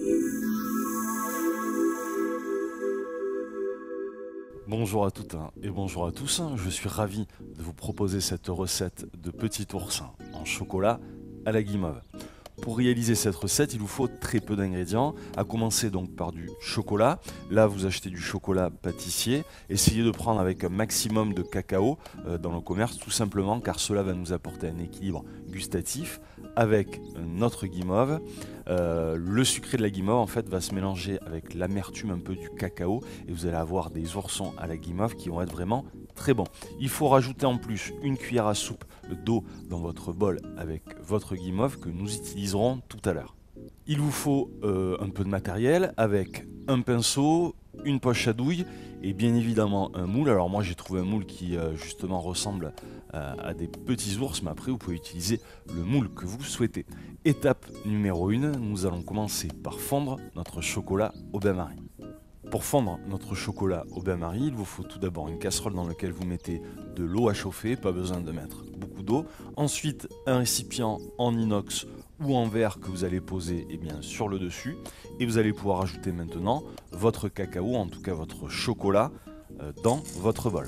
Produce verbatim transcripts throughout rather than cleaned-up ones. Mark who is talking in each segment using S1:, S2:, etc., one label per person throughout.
S1: Bonjour à toutes et bonjour à tous, je suis ravi de vous proposer cette recette de petit oursin en chocolat à la guimauve. Pour réaliser cette recette, il vous faut très peu d'ingrédients, à commencer donc par du chocolat. Là, vous achetez du chocolat pâtissier. Essayez de prendre avec un maximum de cacao euh, dans le commerce, tout simplement car cela va nous apporter un équilibre gustatif avec notre guimauve. Euh, le sucré de la guimauve en fait va se mélanger avec l'amertume un peu du cacao et vous allez avoir des oursons à la guimauve qui vont être vraiment très bons. Il faut rajouter en plus une cuillère à soupe d'eau dans votre bol avec votre guimauve que nous utiliserons tout à l'heure. Il vous faut euh, un peu de matériel avec un pinceau, une poche à douille et bien évidemment un moule. Alors moi j'ai trouvé un moule qui euh, justement ressemble euh, à des petits ours, mais après vous pouvez utiliser le moule que vous souhaitez. Étape numéro un, nous allons commencer par fondre notre chocolat au bain-marie. Pour fondre notre chocolat au bain-marie, il vous faut tout d'abord une casserole dans laquelle vous mettez de l'eau à chauffer, pas besoin de mettre beaucoup d'eau. Ensuite, un récipient en inox ou en verre que vous allez poser eh bien, sur le dessus. Et vous allez pouvoir ajouter maintenant votre cacao, en tout cas votre chocolat, euh, dans votre bol.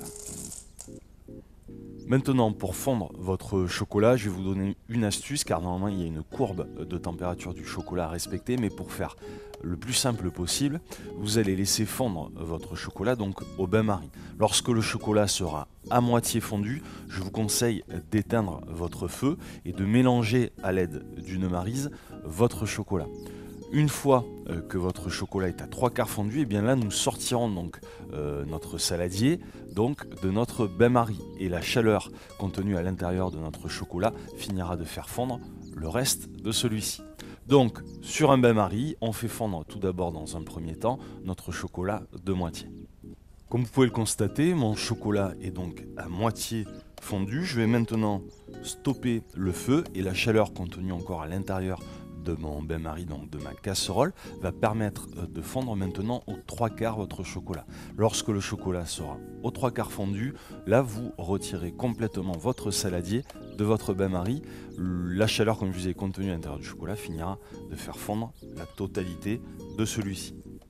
S1: Maintenant, pour fondre votre chocolat, je vais vous donner une astuce, car normalement il y a une courbe de température du chocolat à respecter, mais pour faire le plus simple possible, vous allez laisser fondre votre chocolat donc au bain-marie. Lorsque le chocolat sera à moitié fondu, je vous conseille d'éteindre votre feu et de mélanger à l'aide d'une maryse votre chocolat. Une fois euh, que votre chocolat est à trois quarts fondu, et bien là nous sortirons donc euh, notre saladier donc de notre bain-marie et la chaleur contenue à l'intérieur de notre chocolat finira de faire fondre le reste de celui-ci. Donc sur un bain-marie, on fait fondre tout d'abord dans un premier temps notre chocolat de moitié. Comme vous pouvez le constater, mon chocolat est donc à moitié fondu. Je vais maintenant stopper le feu et la chaleur contenue encore à l'intérieur de mon bain-marie, donc de ma casserole, va permettre de fondre maintenant aux trois quarts votre chocolat. Lorsque le chocolat sera aux trois quarts fondu, là vous retirez complètement votre saladier de votre bain-marie. La chaleur, comme je vous ai contenue à l'intérieur du chocolat, finira de faire fondre la totalité de celui-ci.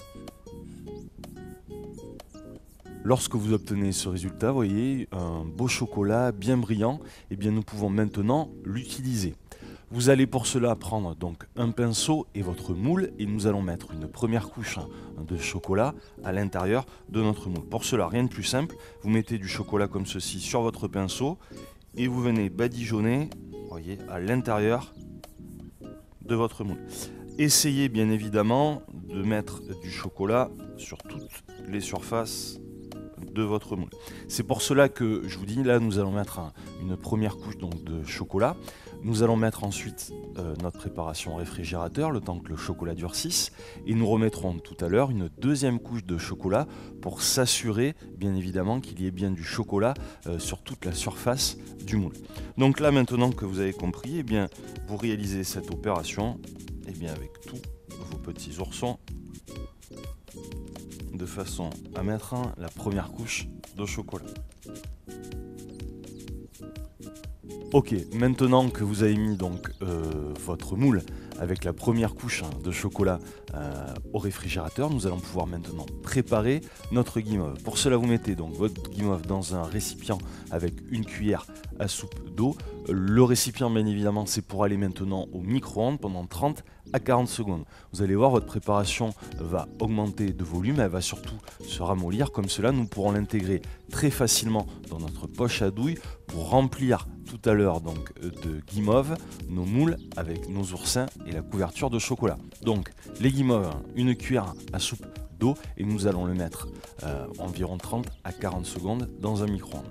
S1: Lorsque vous obtenez ce résultat, vous voyez, un beau chocolat bien brillant, et bien nous pouvons maintenant l'utiliser. Vous allez pour cela prendre donc un pinceau et votre moule et nous allons mettre une première couche de chocolat à l'intérieur de notre moule. Pour cela, rien de plus simple, vous mettez du chocolat comme ceci sur votre pinceau et vous venez badigeonner, voyez, à l'intérieur de votre moule. Essayez bien évidemment de mettre du chocolat sur toutes les surfaces de votre moule. C'est pour cela que je vous dis, là nous allons mettre un, une première couche donc de chocolat. Nous allons mettre ensuite euh, notre préparation au réfrigérateur, le temps que le chocolat durcisse, et nous remettrons tout à l'heure une deuxième couche de chocolat pour s'assurer bien évidemment qu'il y ait bien du chocolat euh, sur toute la surface du moule. Donc là maintenant que vous avez compris, eh bien, vous réalisez cette opération eh bien, avec tous vos petits oursons, de façon à mettre hein, la première couche de chocolat. Ok, maintenant que vous avez mis donc euh, votre moule avec la première couche hein, de chocolat euh, au réfrigérateur, nous allons pouvoir maintenant préparer notre guimauve. Pour cela, vous mettez donc votre guimauve dans un récipient avec une cuillère à soupe d'eau. Le récipient, bien évidemment, c'est pour aller maintenant au micro-ondes pendant trente à quarante secondes. Vous allez voir, votre préparation va augmenter de volume, elle va surtout se ramollir. Comme cela, nous pourrons l'intégrer très facilement dans notre poche à douille pour remplir tout à l'heure donc de guimauve nos moules avec nos oursins et la couverture de chocolat. Donc les guimauves, une cuillère à soupe d'eau et nous allons le mettre euh, environ trente à quarante secondes dans un micro-ondes.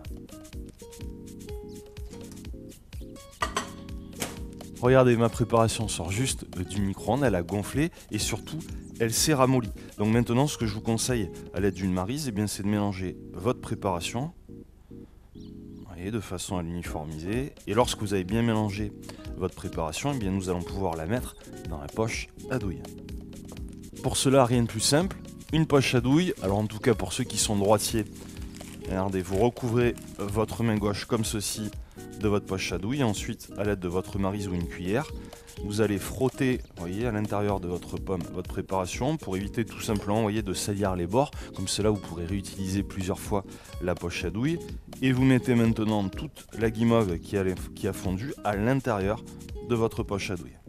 S1: Regardez, ma préparation sort juste du micro-ondes, elle a gonflé et surtout elle s'est ramollie. Donc maintenant ce que je vous conseille à l'aide d'une maryse, eh bien, c'est de mélanger votre préparation voyez, de façon à l'uniformiser. Et lorsque vous avez bien mélangé votre préparation, eh bien, nous allons pouvoir la mettre dans la poche à douille. Pour cela, rien de plus simple, une poche à douille. Alors en tout cas pour ceux qui sont droitiers, regardez, vous recouvrez votre main gauche comme ceci de votre poche à douille. Ensuite, à l'aide de votre maryse ou une cuillère, vous allez frotter, vous voyez, à l'intérieur de votre pomme, votre préparation, pour éviter tout simplement, vous voyez, de salir les bords. Comme cela, vous pourrez réutiliser plusieurs fois la poche à douille. Et vous mettez maintenant toute la guimauve qui a, qui a fondu à l'intérieur de votre poche à douille.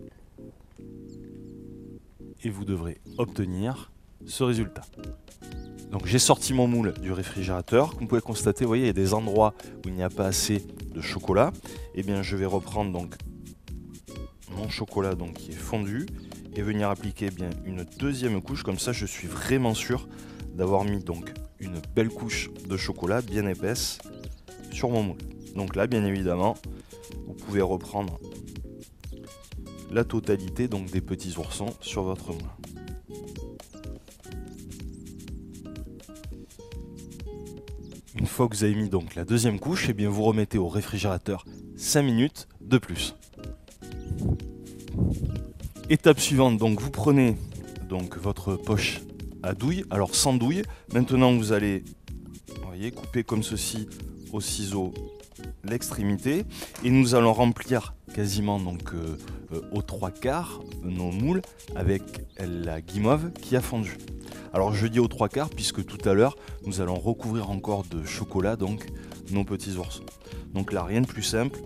S1: Et vous devrez obtenir ce résultat. Donc j'ai sorti mon moule du réfrigérateur. Comme vous pouvez constater, vous voyez, il y a des endroits où il n'y a pas assez de chocolat. Et bien je vais reprendre donc mon chocolat donc qui est fondu et venir appliquer bien une deuxième couche. Comme ça, je suis vraiment sûr d'avoir mis donc une belle couche de chocolat bien épaisse sur mon moule. Donc là, bien évidemment, vous pouvez reprendre la totalité donc des petits oursons sur votre moule. Une fois que vous avez mis donc la deuxième couche, et eh bien vous remettez au réfrigérateur cinq minutes de plus. Étape suivante, donc vous prenez donc votre poche à douille, alors sans douille. Maintenant vous allez, vous voyez, couper comme ceci au ciseau l'extrémité et nous allons remplir quasiment donc euh, euh, aux trois quarts nos moules avec la guimauve qui a fondu. Alors je dis aux trois quarts puisque tout à l'heure nous allons recouvrir encore de chocolat donc nos petits oursons. Donc là rien de plus simple.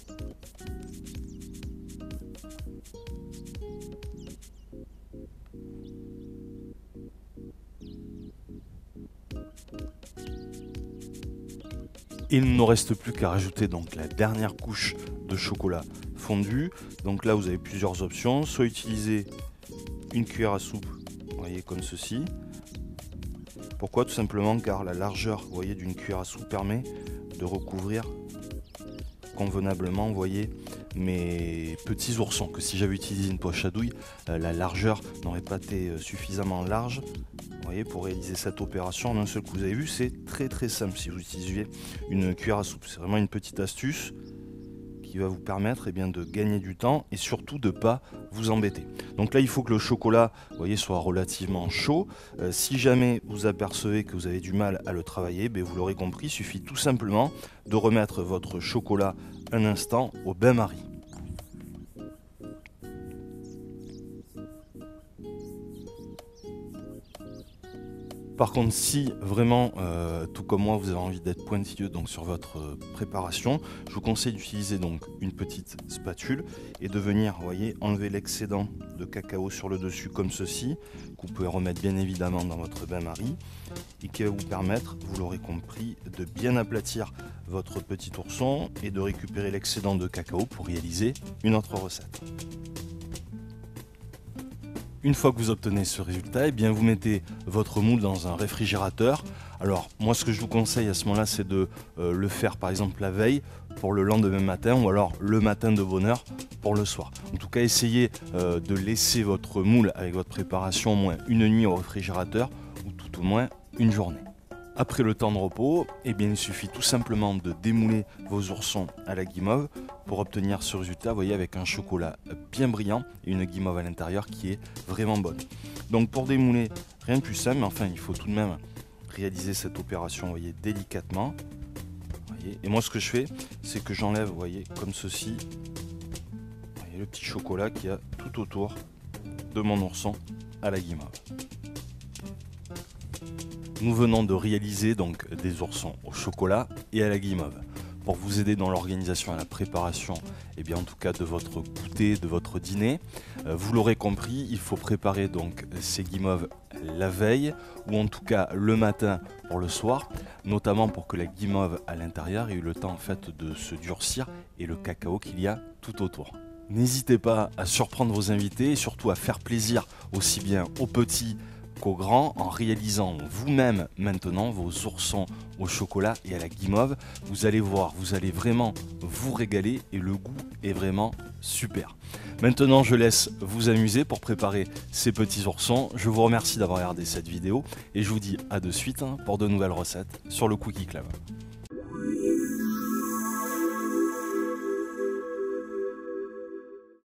S1: Il ne nous reste plus qu'à rajouter donc la dernière couche de chocolat fondu. Donc là vous avez plusieurs options, soit utiliser une cuillère à soupe, vous voyez, comme ceci. Pourquoi? Tout simplement car la largeur, vous voyez, d'une cuillère à soupe permet de recouvrir convenablement, vous voyez, mes petits oursons. Que si j'avais utilisé une poche à douille, euh, la largeur n'aurait pas été suffisamment large. Vous voyez, pour réaliser cette opération en un seul coup. Vous avez vu, c'est très très simple si vous utilisez une cuillère à soupe. C'est vraiment une petite astuce qui va vous permettre eh bien, de gagner du temps et surtout de ne pas vous embêter. Donc là, il faut que le chocolat, vous voyez, soit relativement chaud. Euh, si jamais vous apercevez que vous avez du mal à le travailler, ben, vous l'aurez compris, il suffit tout simplement de remettre votre chocolat un instant au bain-marie. Par contre, si vraiment, euh, tout comme moi, vous avez envie d'être pointilleux donc, sur votre euh, préparation, je vous conseille d'utiliser donc une petite spatule et de venir, vous voyez, enlever l'excédent de cacao sur le dessus comme ceci, que vous pouvez remettre bien évidemment dans votre bain-marie et qui va vous permettre, vous l'aurez compris, de bien aplatir votre petit ourson et de récupérer l'excédent de cacao pour réaliser une autre recette. Une fois que vous obtenez ce résultat, eh bien vous mettez votre moule dans un réfrigérateur. Alors moi ce que je vous conseille à ce moment-là, c'est de euh, le faire par exemple la veille pour le lendemain matin ou alors le matin de bonne heure pour le soir. En tout cas, essayez euh, de laisser votre moule avec votre préparation au moins une nuit au réfrigérateur ou tout au moins une journée. Après le temps de repos, eh bien, il suffit tout simplement de démouler vos oursons à la guimauve pour obtenir ce résultat, vous voyez, avec un chocolat bien brillant et une guimauve à l'intérieur qui est vraiment bonne. Donc pour démouler, rien de plus simple, mais enfin il faut tout de même réaliser cette opération, vous voyez, délicatement. Vous voyez. Et moi ce que je fais, c'est que j'enlève, vous voyez, comme ceci, vous voyez, le petit chocolat qu'il y a tout autour de mon ourson à la guimauve. Nous venons de réaliser donc des oursons au chocolat et à la guimauve. Pour vous aider dans l'organisation et la préparation, et bien en tout cas de votre goûter, de votre dîner, euh, vous l'aurez compris, il faut préparer donc ces guimauves la veille ou en tout cas le matin pour le soir, notamment pour que la guimauve à l'intérieur ait eu le temps en fait de se durcir et le cacao qu'il y a tout autour. N'hésitez pas à surprendre vos invités et surtout à faire plaisir aussi bien aux petits qu'aux grands en réalisant vous-même maintenant vos oursons au chocolat et à la guimauve. Vous allez voir, vous allez vraiment vous régaler et le goût est vraiment super. Maintenant, je laisse vous amuser pour préparer ces petits oursons. Je vous remercie d'avoir regardé cette vidéo et je vous dis à de suite pour de nouvelles recettes sur le Cookie Club.